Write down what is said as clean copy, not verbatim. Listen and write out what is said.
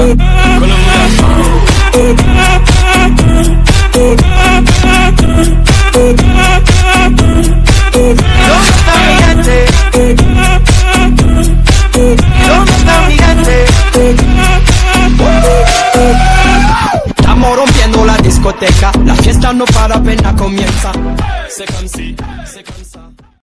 con la ¿dónde está mi gente? ¿Dónde está mi gente? Estamos rompiendo la discoteca, la fiesta no para, apenas comienza. C'est comme si